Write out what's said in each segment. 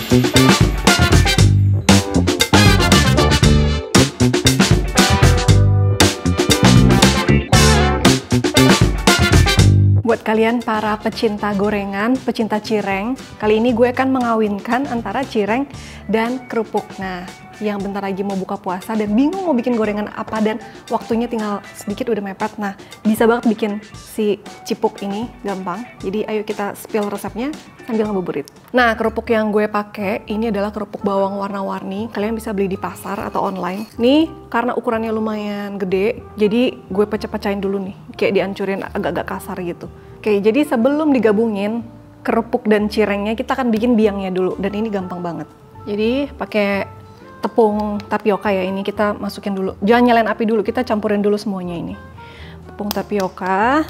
Buat kalian para pecinta gorengan, pecinta cireng, kali ini gue akan mengawinkan antara cireng dan kerupuk. Nah, yang bentar lagi mau buka puasa dan bingung mau bikin gorengan apa dan waktunya tinggal sedikit udah mepet. Nah, bisa banget bikin si cipuk ini, gampang. Jadi ayo kita spill resepnya sambil ngabuburit. Nah, kerupuk yang gue pakai ini adalah kerupuk bawang warna-warni. Kalian bisa beli di pasar atau online. Nih, karena ukurannya lumayan gede, jadi gue pecah-pecahin dulu nih. Kayak dihancurin agak-agak kasar gitu. Oke, jadi sebelum digabungin kerupuk dan cirengnya, kita akan bikin biangnya dulu. Dan ini gampang banget. Jadi pakai tepung tapioka ya, ini kita masukin dulu. Jangan nyalain api dulu, kita campurin dulu semuanya ini. Tepung tapioka.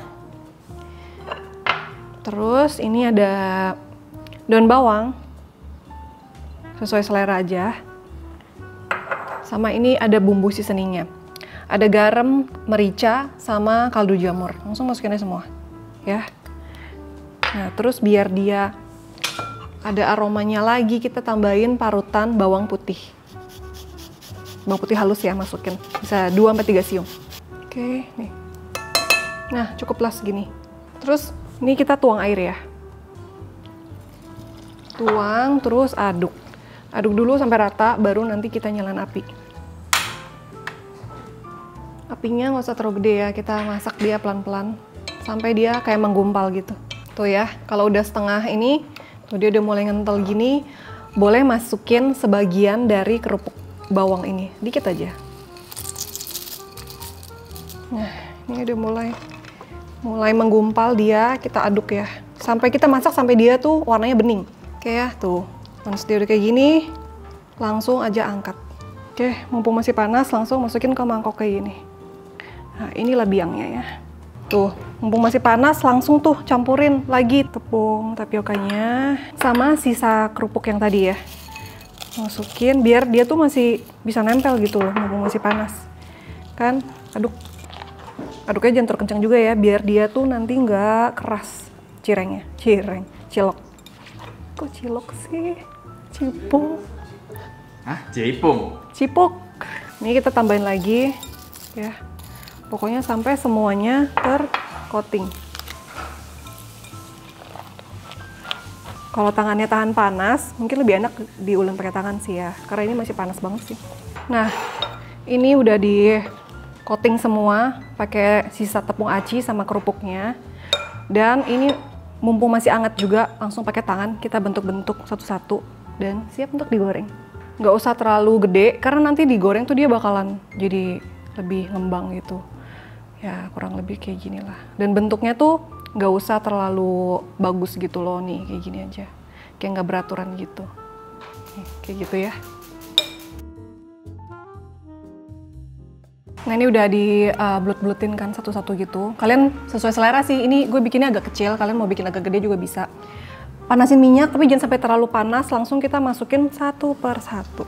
Terus ini ada daun bawang. Sesuai selera aja. Sama ini ada bumbu seasoningnya. Ada garam, merica, sama kaldu jamur. Langsung masukin aja semua. Ya. Nah, terus biar dia ada aromanya lagi, kita tambahin parutan bawang putih. Bawang putih halus ya, masukin. Bisa 2-3 siung. Oke, nih. Nah, cukuplah segini. Terus, ini kita tuang air ya. Tuang, terus aduk. Aduk dulu sampai rata, baru nanti kita nyalain api. Apinya nggak usah terlalu gede ya, kita masak dia pelan-pelan. Sampai dia kayak menggumpal gitu. Tuh ya, kalau udah setengah ini, tuh dia udah mulai ngentel gini, boleh masukin sebagian dari kerupuk bawang ini, dikit aja. Nah, ini udah mulai menggumpal dia, kita aduk ya. Sampai kita masak sampai dia tuh warnanya bening. Oke ya, tuh. Once dia udah kayak gini, langsung aja angkat. Oke, mumpung masih panas, langsung masukin ke mangkok kayak gini. Nah, inilah biangnya ya. Tuh, mumpung masih panas, langsung tuh campurin lagi tepung tapiokanya sama sisa kerupuk yang tadi ya. Masukin biar dia tuh masih bisa nempel gitu loh, mumpung masih panas. Kan, aduk. Aduknya jangan terlalu kencang juga ya, biar dia tuh nanti nggak keras cirengnya. Cilok. Kok cilok sih? Cipuk. Hah? Cipung? Cipuk. Ini kita tambahin lagi ya. Pokoknya sampai semuanya tercoating. Kalau tangannya tahan panas, mungkin lebih enak diulek pakai tangan sih ya. Karena ini masih panas banget sih. Nah, ini udah di coating semua pakai sisa tepung aci sama kerupuknya. Dan ini mumpung masih hangat juga, langsung pakai tangan kita bentuk-bentuk satu-satu dan siap untuk digoreng. Nggak usah terlalu gede, karena nanti digoreng tuh dia bakalan jadi lebih ngembang gitu. Ya kurang lebih kayak gini lah. Dan bentuknya tuh nggak usah terlalu bagus gitu loh nih, kayak gini aja. Kayak nggak beraturan gitu. Nih, kayak gitu ya. Nah ini udah di blut-blutin kan satu-satu gitu. Kalian sesuai selera sih, ini gue bikinnya agak kecil, kalian mau bikin agak gede juga bisa. Panasin minyak, tapi jangan sampai terlalu panas, langsung kita masukin satu per satu.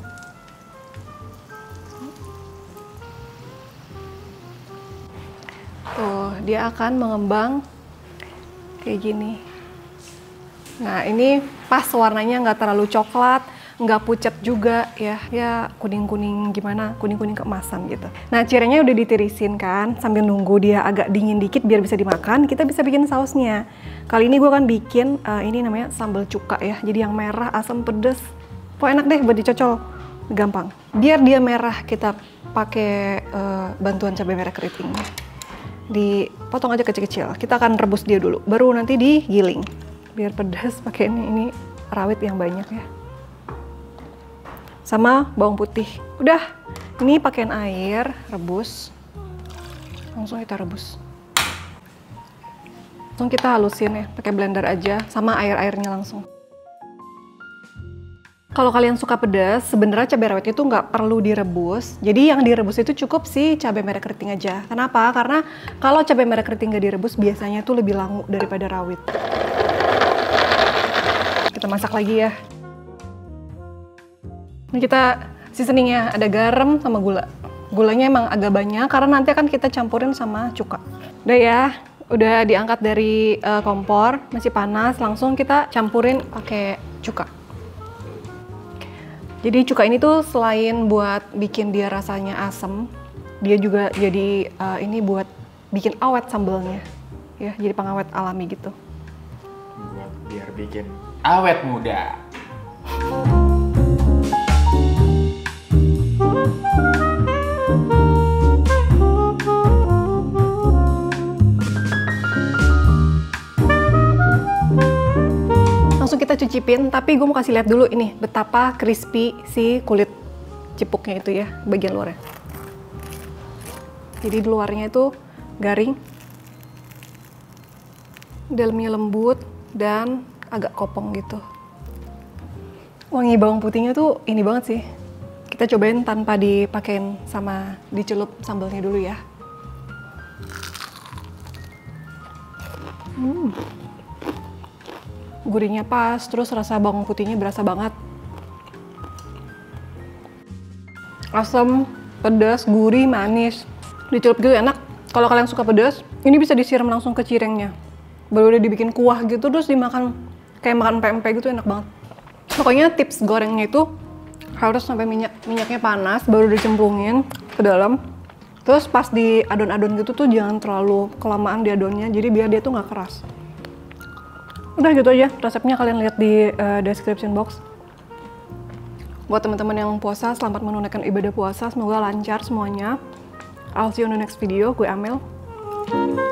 Tuh, dia akan mengembang kayak gini. Nah, ini pas warnanya nggak terlalu coklat, nggak pucat juga ya. Ya kuning-kuning gimana, kuning-kuning keemasan gitu. Nah, cirengnya udah ditirisin kan, sambil nunggu dia agak dingin dikit biar bisa dimakan, kita bisa bikin sausnya. Kali ini gue akan bikin, ini namanya sambal cuka ya. Jadi yang merah, asam, pedes. Pokoknya enak deh buat dicocol. Gampang. Biar dia merah, kita pakai bantuan cabai merah keriting. Dipotong aja kecil-kecil. Kita akan rebus dia dulu, baru nanti digiling. Biar pedas pakai ini rawit yang banyak ya. Sama bawang putih. Udah, ini pakaiin air, rebus. Langsung kita rebus. Langsung kita halusin ya, pakai blender aja, sama air-airnya langsung. Kalau kalian suka pedas, sebenarnya cabai rawit itu nggak perlu direbus. Jadi yang direbus itu cukup sih cabai merah keriting aja. Kenapa? Karena kalau cabai merah keriting nggak direbus, biasanya itu lebih langu daripada rawit. Kita masak lagi ya. Ini kita seasoningnya, ada garam sama gula. Gulanya emang agak banyak, karena nanti akan kita campurin sama cuka. Udah ya, udah diangkat dari kompor, masih panas, langsung kita campurin pakai cuka. Jadi cuka ini tuh selain buat bikin dia rasanya asem, dia juga jadi ini buat bikin awet sambelnya. Ya, jadi pengawet alami gitu. Biar bikin awet muda. Langsung kita cicipin, tapi gue mau kasih lihat dulu ini betapa crispy si kulit cipuknya itu ya, bagian luarnya. Jadi di luarnya itu garing, dalamnya lembut dan agak kopong gitu. Wangi bawang putihnya tuh ini banget sih. Kita cobain tanpa dipakein sama dicelup sambalnya dulu ya. Gurihnya pas, terus rasa bawang putihnya berasa banget. Asam, pedas, gurih, manis. Dicelup gitu enak. Kalau kalian suka pedas, ini bisa disiram langsung ke cirengnya. Baru udah dibikin kuah gitu, terus dimakan kayak makan pempek gitu, enak banget. Pokoknya tips gorengnya itu harus sampai minyaknya panas, baru dicemplungin ke dalam. Terus pas di adon-adon gitu tuh jangan terlalu kelamaan di adonnya, jadi biar dia tuh nggak keras. Udah gitu aja, resepnya kalian lihat di description box. Buat teman-teman yang puasa, selamat menunaikan ibadah puasa, semoga lancar semuanya. I'll see you on the next video, gue Amel.